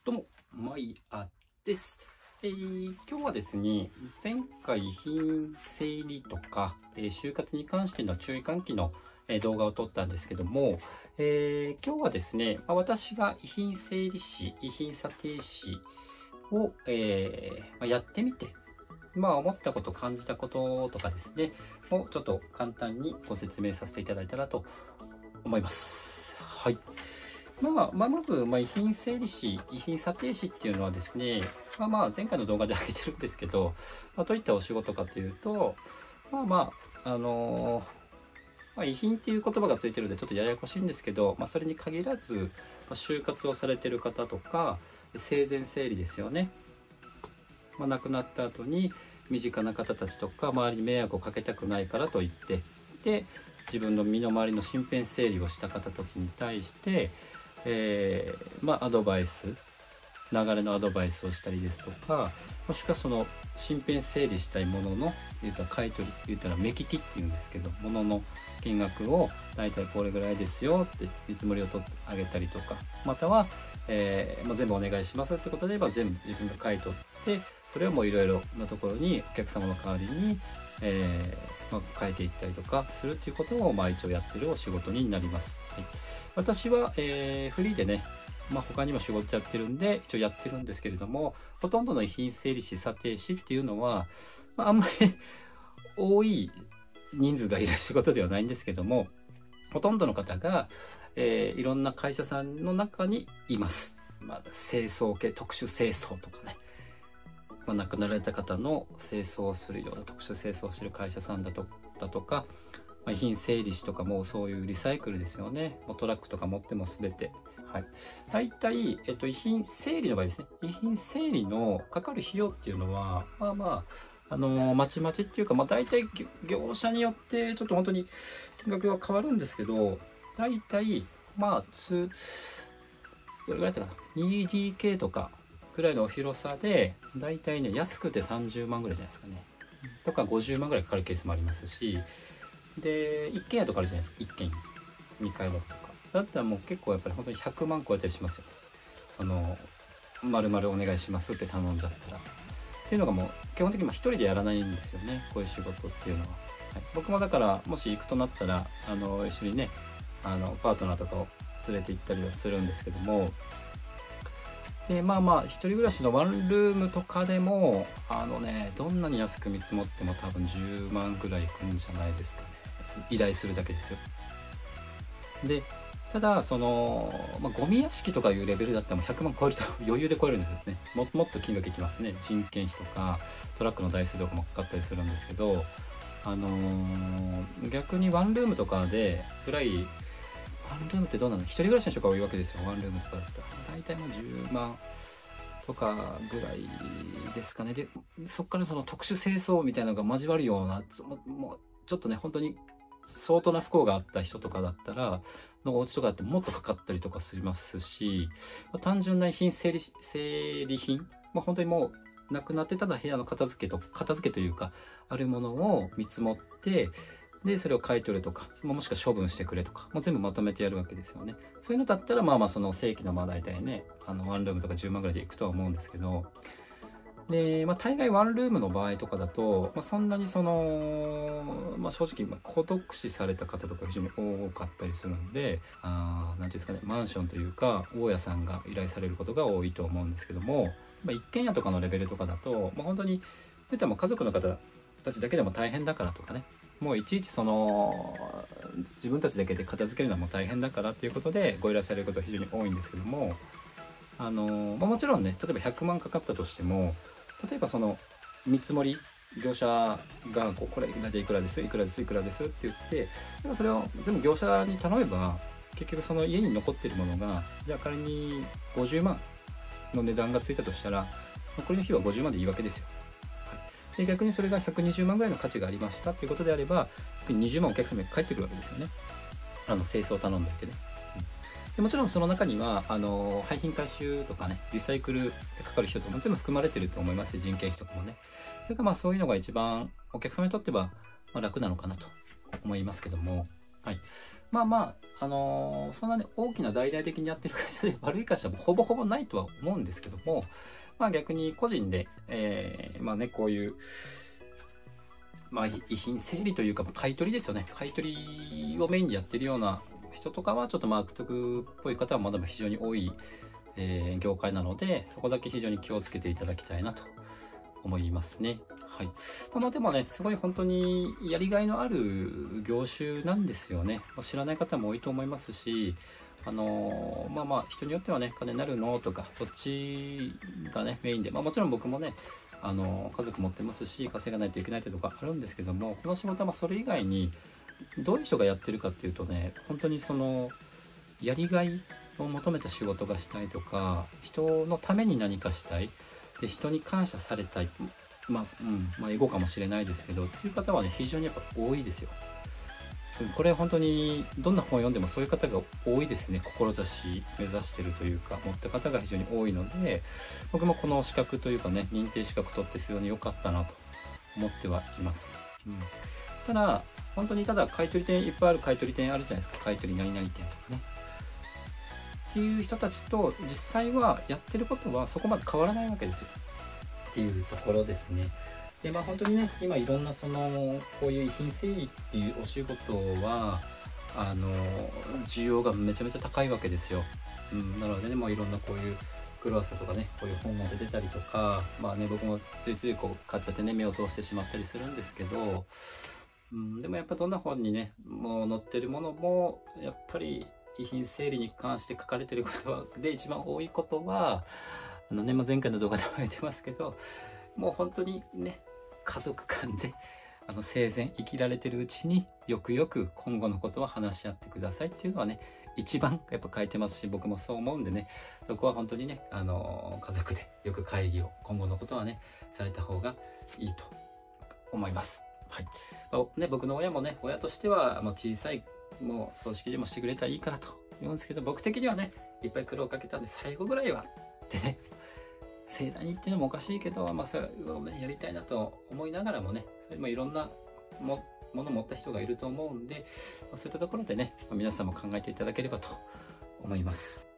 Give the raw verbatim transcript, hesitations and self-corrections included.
どうも、まいあです。えー、今日はですね、前回遺品整理とか、えー、就活に関しての注意喚起の、えー、動画を撮ったんですけども、えー、今日はですね、まあ、私が遺品整理士、遺品査定士を、えーまあ、やってみて、まあ思ったこと、感じたこととかですね、をちょっと簡単にご説明させていただいたらと思います。はい。まあ、まあ、まず、まあ、遺品整理士、遺品査定士っていうのはですね、まあまあ、前回の動画で上げてるんですけど、まあ、どういったお仕事かというと、まあまあ、あのーまあ、遺品っていう言葉がついてるんでちょっとややこしいんですけど、まあ、それに限らず、まあ、就活をされてる方とか、生前整理ですよね。まあ、亡くなった後に身近な方たちとか周りに迷惑をかけたくないからといってで自分の身の回りの身辺整理をした方たちに対して、えー、まあアドバイス流れのアドバイスをしたりですとか、もしくはその身辺整理したいものの言うたら買い取り言うたら目利きっていうんですけど、ものの金額をだいたいこれぐらいですよって見積もりを取ってあげたりとか、または、えー、もう全部お願いしますってことで言えば全部自分が買い取ってそれをもういろいろなところにお客様の代わりに、えーまあ、変えていったりとかするっていうことを、まあ、一応やってるお仕事になります。はい、私は、えー、フリーでね、まあ、他にも仕事やってるんで一応やってるんですけれども、ほとんどの遺品整理士査定士っていうのは、まあ、あんまり多い人数がいる仕事ではないんですけども、ほとんどの方が、えー、いろんな会社さんの中にいます。まあ、清掃系特殊清掃とかね、まあ、亡くなられた方の清掃をするような特殊清掃をしている会社さんだとだとか、まあ、遺品整理士とかもそういうリサイクルですよね。もうトラックとか持っても全て。はい、大体、えっと、遺品整理の場合ですね、遺品整理のかかる費用っていうのは、まあまあ、あのー、まちまちっていうか、まあ、大体業者によってちょっと本当に金額は変わるんですけど、大体、まあ、どれぐらいだったかな、にディーケー とかぐらいの広さで、大体ね、安くてさんじゅうまんぐらいじゃないですかね。とかごじゅうまんぐらいかかるケースもありますし、で、一軒家とかあるじゃないですか、一軒家。にかい建てとか。だったらもう結構やっぱり本当にひゃくまん超えたりしますよね。その、丸々お願いしますって頼んじゃったら。っていうのがもう基本的に一人でやらないんですよね、こういう仕事っていうのは。はい、僕もだから、もし行くとなったら、あの、一緒にね、あの、パートナーとかを連れて行ったりはするんですけども、でまあまあ一人暮らしのワンルームとかでもあのね、どんなに安く見積もっても多分じゅうまんぐらいいくんじゃないですかね、依頼するだけですよ。でただその、まあ、ゴミ屋敷とかいうレベルだったらもうひゃくまん超えると余裕で超えるんですよね。ももっと金額いきますね。人件費とかトラックの台数とかもかかったりするんですけど、あのー、逆にワンルームとかでぐらい、ワンルームってどうなの、一人暮らしの人が多いわけですよ、ワンルームとかだったら。大体もうじゅうまんとかぐらいですかね。で、そこからその特殊清掃みたいなのが交わるような、もうちょっとね、本当に相当な不幸があった人とかだったら、のお家とかだってもっとかかったりとかしますし、まあ、単純な遺品整理、整理品、まあ、本当にもう、なくなってただ部屋の片付けと、片付けというか、あるものを見積もって、でそれを買い取るとか、もしくは処分してくれとか、もう全部まとめてやるわけですよね。そういうのだったらまあまあその正規のまあ大体ね、あのワンルームとかじゅうまんぐらいでいくとは思うんですけど、で、まあ、大概ワンルームの場合とかだと、まあ、そんなにその、まあ、正直まあ孤独死された方とか非常に多かったりするんで、あ、なんていうんですかね、マンションというか大家さんが依頼されることが多いと思うんですけども、まあ、一軒家とかのレベルとかだと、まあ、本当に言ったらもう家族の方たちだけでも大変だからとかね、もういちいちその自分たちだけで片付けるのはもう大変だからということでご依頼されることは非常に多いんですけども、あの、まあ、もちろんね、例えばひゃくまんかかったとしても、例えばその見積もり業者がこうこれでいくらですいくらですいくらですって言って、でもそれを全部業者に頼めば結局その家に残っているものが、じゃあ仮にごじゅうまんの値段がついたとしたら、残りの日はごじゅうまんでいいわけですよ。で逆にそれがひゃくにじゅうまんぐらいの価値がありましたということであれば、にじゅうまんお客様に返ってくるわけですよね。あの清掃を頼んでいてね。うん、でもちろんその中にはあの廃品回収とかね、リサイクルでかかる費用とかも全部含まれてると思いますし、人件費とかもね。それからまあそういうのが一番お客様にとってはまあ楽なのかなと思いますけども、はい。 まあまあ、あのーそんなね、大きな大々的にやってる会社で悪い会社もほぼほぼないとは思うんですけども、まあ逆に個人で、えー、まあね、こういう、まあ遺品整理というか、買い取りですよね。買い取りをメインでやってるような人とかは、ちょっとマーク徳っぽい方はまだ非常に多い、えー業界なので、そこだけ非常に気をつけていただきたいなと思いますね。はい。まあでもね、すごい本当にやりがいのある業種なんですよね。まあ知らない方も多いと思いますし、あのーまあまあ人によってはね、金になるのとか、そっちがね、メインで、まあもちろん僕もね、あのー家族持ってますし、稼がないといけないというところあるんですけども、この仕事はまあそれ以外に、どういう人がやってるかっていうとね、本当にその、やりがいを求めた仕事がしたいとか、人のために何かしたい、で人に感謝されたい、まあ、うん、まあ、エゴかもしれないですけど、っていう方はね、非常にやっぱ多いですよ。うんこれ本当に、どんな本を読んでもそういう方が多いですね。志目指してるというか、持った方が非常に多いので、僕もこの資格というかね、認定資格取って非常に良かったなと思ってはいます。うん、ただ、本当にただ買取店いっぱいある買取店あるじゃないですか。買取何々店とかね。っていう人たちと実際はやってることはそこまで変わらないわけですよ。っていうところですね。で、まあ本当にね、今いろんなその、こういう遺品整理っていうお仕事は、あの、需要がめちゃめちゃ高いわけですよ。うん、なのでね、もういろんなこういうクロワッサとかね、こういう本が出てたりとか、まあね、僕もついついこう買っちゃってね、目を通してしまったりするんですけど、うん、でもやっぱどんな本にね、もう載ってるものも、やっぱり遺品整理に関して書かれてることで一番多いことは、あのね、まあ、前回の動画でも言ってますけど、もう本当にね、家族間であの生前生きられてるうちによくよく今後のことは話し合ってくださいっていうのはね、一番やっぱ書いてますし、僕もそう思うんでね、そこは本当にね、あの家族でよく会議を今後のことはね、された方がいいと思います。はい。まあね、僕の親もね、親としてはもう小さいもう葬式でもしてくれたらいいかなと言うんですけど、僕的にはね、いっぱい苦労をかけたんで最後ぐらいはってね、盛大にっていうのもおかしいけど、まあ、それを、ね、やりたいなと思いながらもね、それもいろんなもものを持った人がいると思うんで、まあ、そういったところでね、まあ、皆さんも考えていただければと思います。